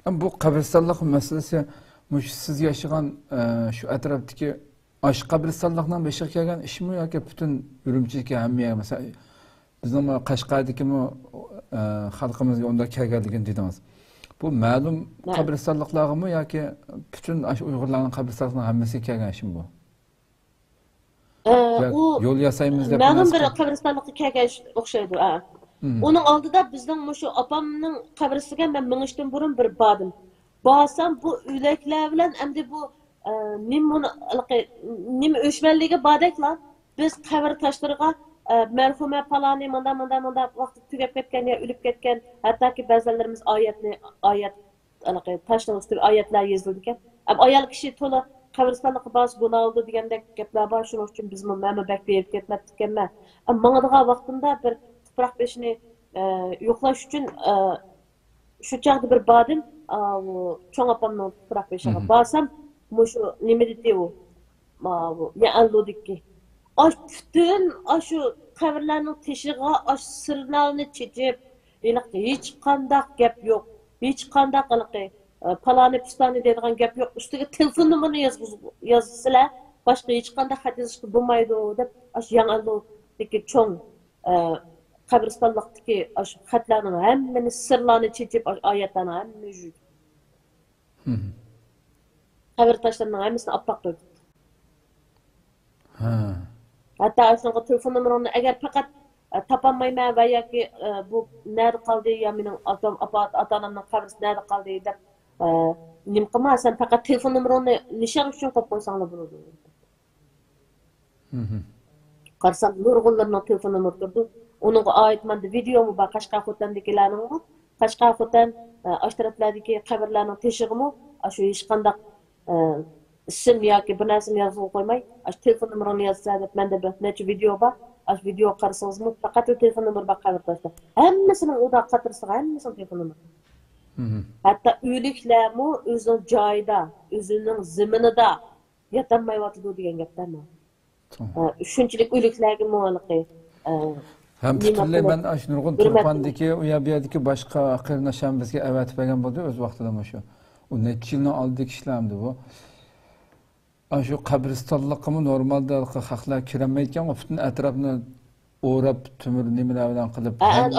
Ama bu kabristonluk meselesi siz yaşayan şu etraftaki aş kabristonlukdan beşik kelgan işmi yoki bütün Ürümchiga hamma mesela bizim Qashqardagi xalqimizga unda kelganligini dedingiz. Bu ma'lum qabristonliklarmi yoki bütün Uyg'urlarning qabristonliklarining hammasiga kelgan ishmi bu? U Yo'l yasaymiz deb ma'lum bir qabristonlikqa kelgan o'xshaydi. Onun oldida bizning shu opamning qabrisiga men minishdan burun bir bordim. Borsam bu o'laklar bilan endi bu nima o'shmanligi bordaklar biz qabr tashlariga merhume palani manda vaqt tugab ketgan ya o'lib ketgan hattoki ba'zilarimiz oyat tashlar ustiga oyatlar yozildi ekan. Ayol kishi to'la qabristonlikqa bos bo'ladi degandek gaplar bor, shuning uchun biz mana bak berib ketmoqdik ekanman. Mangadigan vaqtimda bir tuproq beshini yo'qlash uchun shu chaqda bir bordim, cho'ng opamning tuproq beshiga borsam, shu nima dedi u? Ya alludiki. Bütün şu qabrlarning teshiga sirlarni chechib, hech qanday gap yo'q. Hech qanday palani pistani deydigan gap yo'q. Ustiga telefon nomerini yozsalar, boshqa hech qanday xat yozishga bo'lmaydi deb, yangilikdagi cho'ng qabristonlikdagi xatlarning hammani sirlarni chechib, oyatlarni hammani yurdi. Qabr tashlarining hammasini oppoq qo'ydi. Hatta aslında telefon numaramı eğer fakat tapamayman veya ki bu nerede kaldı ya benim atamın kabrisi nerede kaldı deb nim qilmasan fakat telefon numaramni nishon uchun qo'yib qo'ysanglar bo'ladi. Qarsam nurg'unlarning telefon nomeri turdi. Uningga oid menda videomi bor Qashqar xotandagilarning. Qashqar xotan ashtaraflardagi qabrlarning teshig'imi shu hech qanday isim yoki bir narsani yozib qo'ymay, telefon nomerini yozsa deb menda bir necha video bor. Video qarasangizmi faqat telefon nomeri bor qabrda. Hammasining uda qatirsiga hammasining telefon nomeri. Hatta o'liklarmi o'zining joyida, o'zining ziminida yotolmayotdi degan gaplarmi? Shunchalik o'liklarga muallaqi. Hem bütünlüğü ben Nurg'un Turpandaki, u yerdeki başka qarindoshlarimiz bizga avatib bergan bo'ldi o'z vaqtida shu. U necha yilni oldidagi ishlardi bu. Şu qabristonlikmi normalda xalqlar kirolmaydigan, butun atrofni o'rab, temir nimalar bilan qilib,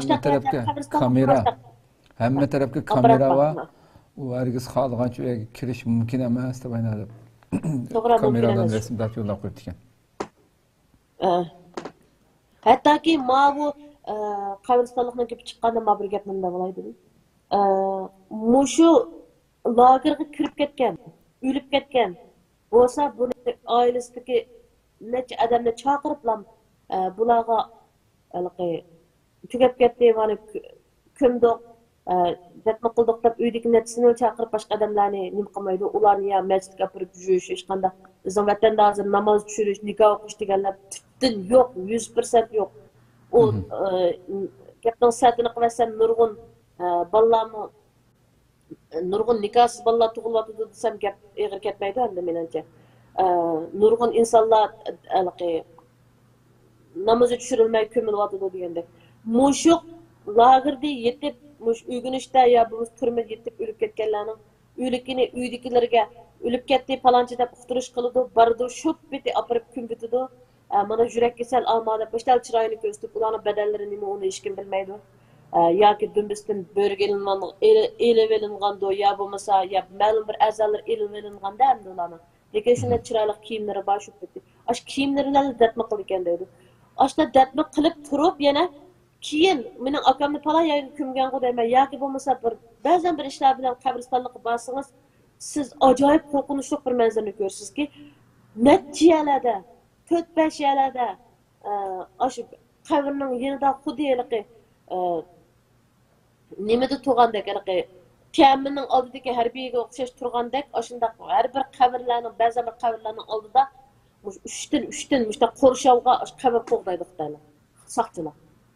hamma tarafga kamera va u hargiz xohlagancha u yerga kirish mumkin emas deb aytadi. Kameradan rasmlar yo'llab qo'yibdi ekan. Hattoki bu qabristonlikdan kelib chiqqanda bir gapimda bo'laydi. Mushu lagerga kirib ketgan, o'lib ketgan bo'lsa, buni oilasidagi necha odamni chaqiriblam, bularga tugab ketdi, mana kimdoq dafn qildik deb uydagi nechasini chaqirib boshqa odamlarni nima qilmaydi, ularni ya masjidga olib yurish, hech qanday bizning vatanda hozir namoz tushirish, nikoh o'qish deganlar tutdin yo'q, 100% yo'q. O gapning satini qilsam nurg'un bolalarni nurg'un nikohsiz bolalar tug'ilyapti desam gap eg'ir ketmaydi endi menimcha. Nurg'un insonlar namozga tushirilmay ko'milyapti degandek. Mushu lagerda yetib, mush uygunishda ya bu turmada yetib o'lib ketganlarning o'likini uydagilarga o'lib ketdi falonchi deb uqtirish qiladi, bardi shu biti opirib kun bitidi. Mana yurak kasal olmadi, boshtal chiroyini ko'rsatib, ularning badallari nima uni hech kim bilmaydi. Yoki dumbisdan bo'rgilingan, elib elingando ya bo'lmasa, ya ma'lum bir a'zolar elib elinganda endi ularning. Lekin shunday chiroyli kiyimlari bor shu bitdi. Ash kiyimlarini datma qilgan deydi. Ashda datma qilib turib yana keyin mening akamni falan yerga ko'mgan deyman yoki bo'lmasa bir ba'zan bir ishlar bilan qabristonlikqa borsangiz siz ajoyib qo'rqinchli bir manzarani ko'rsizki natijalarda 4-5 yerlarda shu qabrning yanida xuddi nimada turgandek kamining oldidagi harbiyga o'xshash turgandek shunday har bir qabrlarning ba'zi bir qabrlarning oldida 3dan mushta qo'rshovga qabr qo'g'daydi xitoylar soqchilar.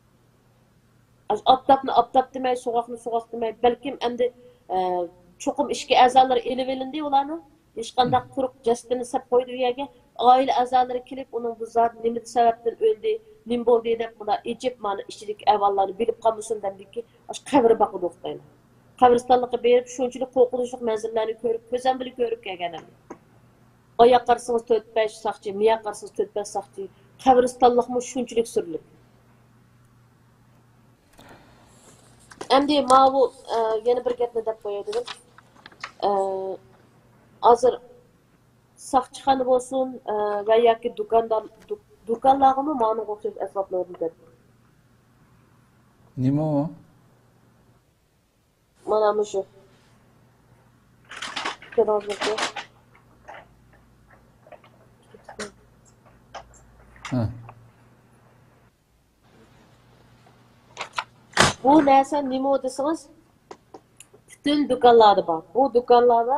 Aptap demay, so'g'oq demay, balkim endi cho'qim ishga a'zolar elib elindi ularni. Hech qanday quruq jasadini sap qo'ydi u yerga. Oila a'zolari kelib, uning bu zot nima sababdan o'ldi, nim bo'ldi deb bular ejib mana ichidagi ahvollarni bilib qolmasin demdiki, qabri baqib o'qitaylar. Qabristonlikqa berib, shunchalik qo'rqinchli manzillarni ko'rib, ko'zam bilib ko'rib kelganim. Oyoq qarsangiz 4-5 saqchi, miyoq qarsangiz 4-5 saqchi. Qabristonlikmi shunchalik surlik. Endi bu yana bir gapni deb qo'yay dedim. Hozir saqchixona bo'lsin va yoki do'konlargami mana o'xshash asboblarni deb. Nima o? Mana shu. Ko'rasizmi? Ha. Bu narsa nima desangiz, bütün do'konlarda bor. Bu do'konlarda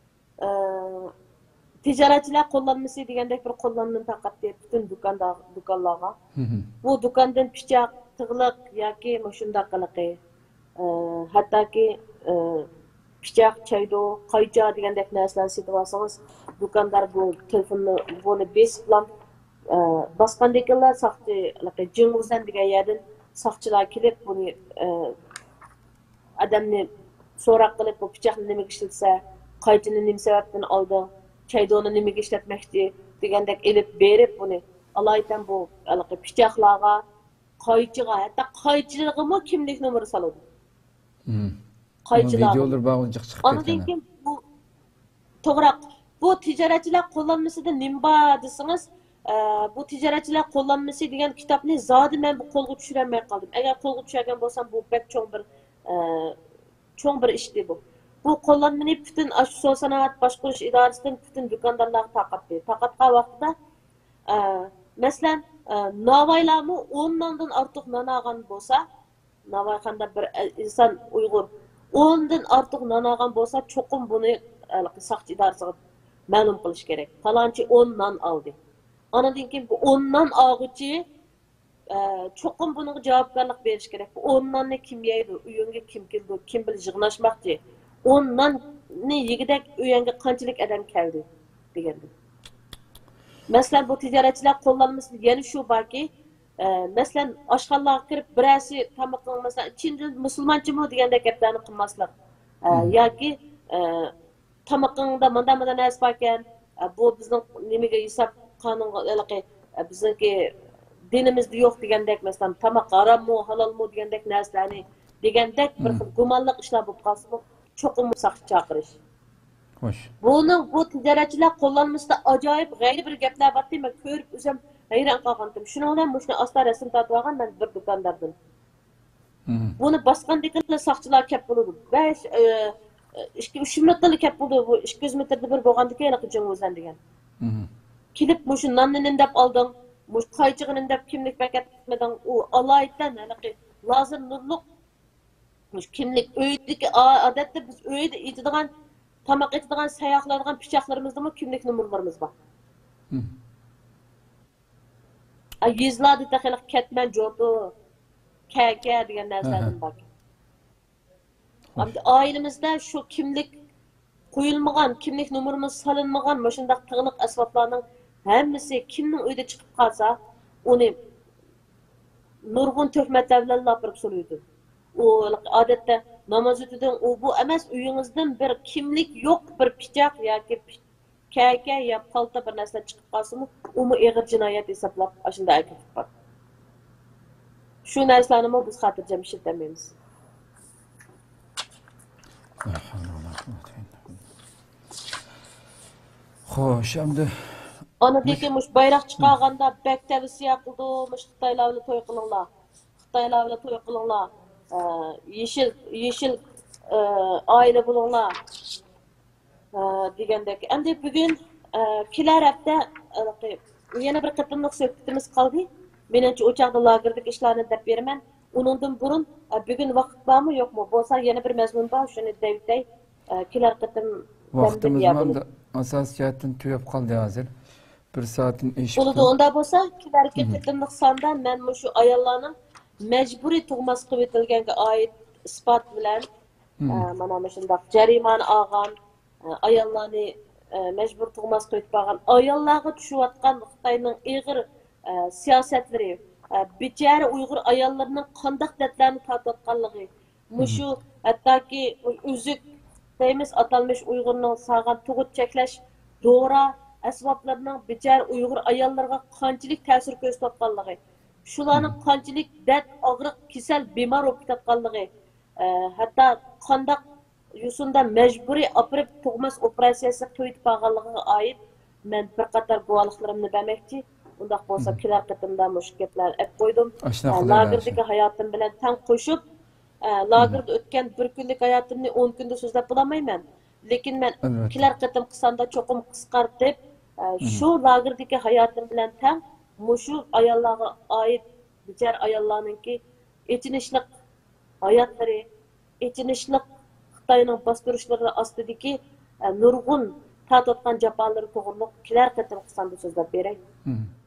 tijoratchilar qo'llanmasi degandek bir qo'llanmani tarqatdi bütün do'konlarga. Bu do'kondan pichoq, tig'liq yoki shunday qiliqi, hattoki pichoq, chaydo, qaycha degandek narsalarni sotib olsangiz, do'kondor bu telefonni buni besiblam bosqandagilar saqchi, Jing'uzdan degan yerdan saqchilar kelib buni odamni so'roq qilib, bu pichoqni nimaga ishlatsa, qaychini nima sababdan olding, chaydoni nimaga ishlatmoqchi degandek ilib berib buni alaydan bu pichoqlarga, qaychiga, hatto qaychilig'imi kimlik nomeri soladi. Qaychilar. Videolar bag'liq chiqib ketgan. Bu to'g'ri. Bu tijoratchilar qo'llanmasida nima desangiz, bu tijoratchilar qo'llanmasi degan kitobni zodi men bu qo'lga tushirmay qoldim. Agar qo'lga tushirgan bo'lsam bu bek cho'ng bir ishdi bu. Bu qo'llanmani bütün shu sanoat boshqarish idorasidan bütün do'kondorlarga tarqatdi. Tarqatgan vaqtida masalan, navoiylarni 10 nondan ortiq non olgan bo'lsa, navoiyxonda bir inson Uyg'ur 10 dan ortiq non olgan bo'lsa, cho'qim buni saqchi idorasiga ma'lum qilish kerak. Falonchi 10 non oldi. Anadan keyin bu 10 non olg'uchi cho'qim bunga javobgarlik berish kerak. Bu 10 nonni kim yeydi, uyingga kim keldi, kim bil yig'nashmoqchi. 10 nonni yegidak uyingga qanchalik odam keldi deganda. Masalan, bu tijoratchilar qo'llanmasi yana shu borki, masalan, oshxonalarga kirib birasi tamoqni masalan, chindan musulmonchimi deganda gaplarni qilmaslik. Yoki tamoqingda manda narsa bor ekan, bu bizning nimaga hisob qonunga bizniki dinimizda yo'q degandek, masalan, tamoq harommi, halolmi degandek narsalarni degandek bir xil gumonliq ishlar bo'lib qolsa, bu cho'qim saqchi chaqirish. Xo'sh. Bu tijoratchilar qo'llanmasida ajoyib g'ayri bir gaplar bordi, men ko'rib o'zim hayron qolgandim. Shuning bilan shuni asta rasm tortib olgan men bir do'kondordan. Buni bosqandagilar saqchilar kep bo'ladi. 2-3 minutda kep bo'ldi. Bu 200 metrda bir bo'lgandan keyin Jing'uzdan degan. Kelib shu nonni deb olding, bu qaychig'ini deb kimlik paket etmading, u alaydan lazim nurliq kimlik uydagi odatda biz uyda yeydigan tamoq etadigan sayoqlaydigan pichoqlarimizda kimlik nomerlarimiz bor. Yuzlarda taxiliq ketman jo'to, kaka degan narsalardan bor. Ammo oilamizda shu kimlik qo'yilmagan, kimlik nomerimiz solinmagan shunday tig'liq asboblarning hammasi kimning uyda chiqib qolsa, uni nurg'un tuhmatlar bilan lopirib so'raydi. U odatda namoz o'tidan bu emas, uyingizdan bir kimlik yo'q bir pichoq yoki kaka yo palto bir narsa chiqib qolsa-mu, uni og'ir jinoyat hisoblab shunday aytib bor. Shu narsalarni biz xotirjam ishlatmaymiz. Xo'sh, endi ana dekimuş bayroq chiqarganda bek tavsiya qildi, Xitoylar bilan to'y qilinglar. Xitoylar bilan to'y qilinglar. Yeşil aile bulunlar degandek. Endi bugun kelar hafta yana bir qatimliq suhbatimiz qoldi. Menimcha o'chaqda lagerdagi ishlarni deb beraman. Uningdan burun bugun vaqt bormi yo'qmi? Bo'lsa yana bir mazmun bor, shuni deytay. Kelar qatim vaqtimiz ham asos jihatdan tugab qoldi hozir. 1 soatdan ish. Bo'ladi, unda bo'lsa kelar qatimliq sonda men shu ayollarning mecburi tug'mas qilib etilganga oid isbot bilan mana shunday jarimani olgan ayollarni mecbur tug'mas qilib qo'ygan ayollarga tushayotgan Xitoyning ig'ir siyosatlari, bechara Uyg'ur ayollarining qanday dardlarni tortayotganligi, shu hattoki uzuk deymiz atalmış Uyg'urning sağgan tug'ut cheklash dora asboblarining bichar Uyg'ur ayollarga qanchalik ta'sir ko'rsatganligi, shularning qanchalik dard, og'riq, kasal, bemor bo'lib ketganligi, hatto qandoq yusunda majburiy opirib tug'mas operatsiyasi qo'yib qolganligiga oid men bir qator guvohliklarimni bermoqchi. Undaq bo'lsa kelar qatimda mush gaplar ep qo'ydim. Lagerdagi hayotim bilan tang qo'shib, lagerda o'tgan bir kunlik hayotimni 10 kunda so'zlab bo'lmayman. Lekin men kelar qatim qisanda cho'qim qisqartib, shu lagerdagi hayotim bilan tang mushu ayollarga oid bichar ayollarningki echinishliq hayotlari, echinishliq Xitoyning bostirishları ostidagi nurg'un tatotgan jafolari to'g'riliq kelar qatim qisanda so'zlab beray.